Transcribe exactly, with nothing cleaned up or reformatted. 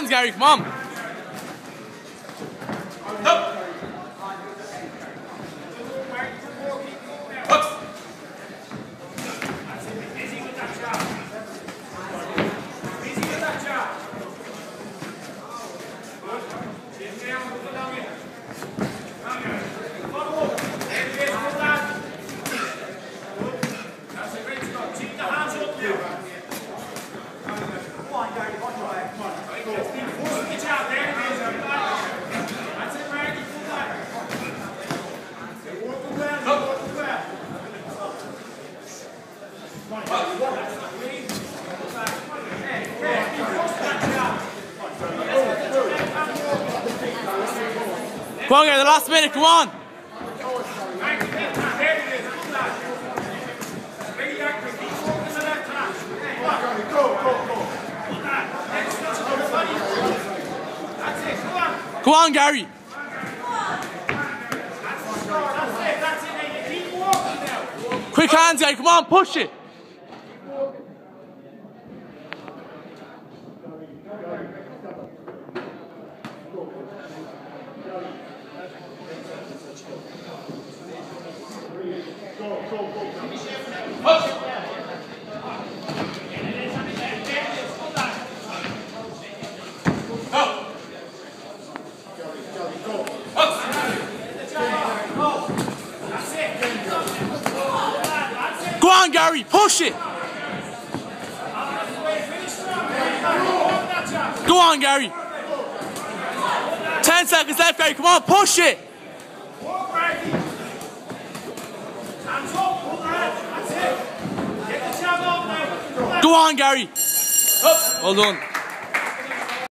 hands, Gary, come on. Up. Come on, Gary, the last minute, come on. Come on, Gary. Quick hands, Gary, come on, push it. Go on, Gary, push it. Go on, Gary. Ten seconds left, Gary, come on, push it. Go on, Gary. Well done.